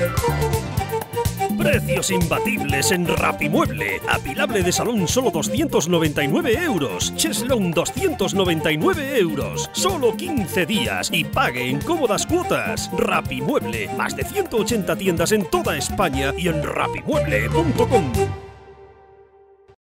Precios imbatibles en Rapimueble. Apilable de salón solo 299 euros. Cheslon 299 euros. Solo 15 días y pague en cómodas cuotas. Rapimueble. Más de 180 tiendas en toda España y en rapimueble.com.